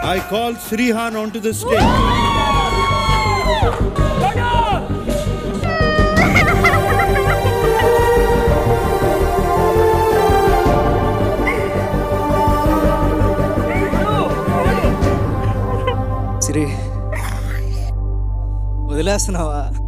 I call Srihan onto the stage. Siri వదిలేస్తున్నావా?